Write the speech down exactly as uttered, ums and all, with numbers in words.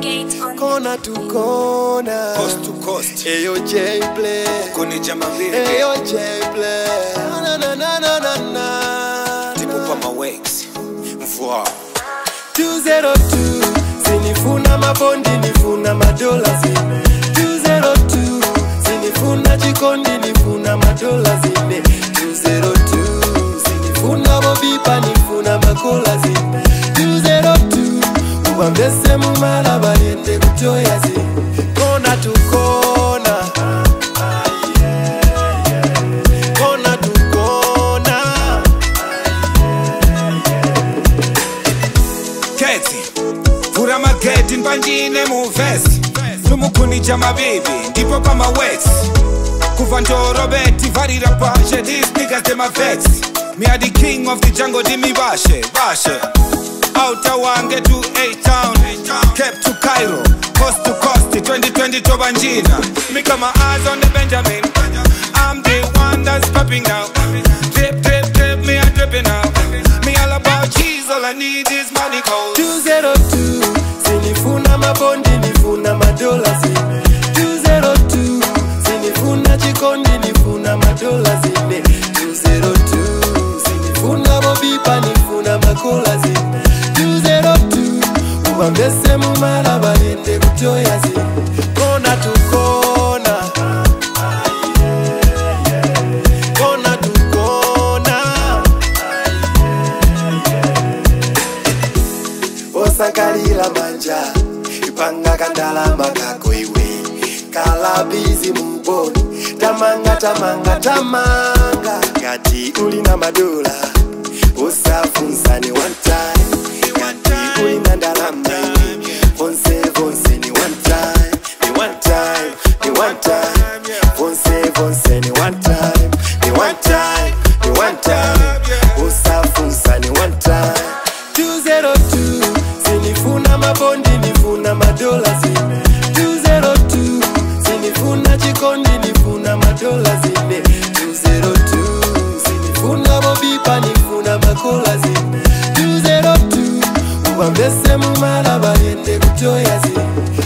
Gate on Corner to corner, coast to coast. Ayo J play, Kuni jama baby. Ayo J play. Na na na na na na. Tipo pa my wakes. Mfua. two zero two. Sinifuna mabondi nifuna madola zine. two zero two. Sinifuna chikondi nifuna madola zine. two zero two. Sinifuna bobipa nifuna makola zine. two zero two. Ubambese mumala balende kutoya zine. Kona to kona. Kona to kona. Keti. Pura mageti nbanjine mu vest. Numukuni jama baby. Ndipo pa my wakes. Kuvanto Robert, varira pashe. These niggas they my vex. Me are the king of the jungle, di mi bashe, bashe. Outer wange to A-Town, kept to Cairo, coast to coast, twenty twenty to Banjina. Me got my eyes on the Benjamin. I'm the one that's popping now. Drip, drip, drip, me I'm dripping out. Me all about cheese, all I need is money cold. two zero two. Sinifuna mabondi nifuna madola zine. two zero two. Sinifuna chikondi nifuna madola zine. two zero two. Sinifuna bobipa nifuna makola zine. two zero two. Ubambese mumala balende kutoya zine. Kona to kona. Kona to kona. Osakalila manja. Ipanga kandala makako iwe. Kalabizi muboni. Tamanga tamanga tamanga. Kati ulina madola. Usafunza ni one time. Kati ulina ndalama iwe. Vonse vonse ni one time. Ni one time. Ni one time. Vonse vonse ni one time. Ni one time. Ni one time. Usafunza ni one time. two zero two. Sinifuna mabondi nifuna madola zine. two zero two. Sinifuna chikondi nifuna madola zine. two zero two. Sinifuna bobipa nifuna makola zine. two zero two. Ubambese mumala balende kutoya zine.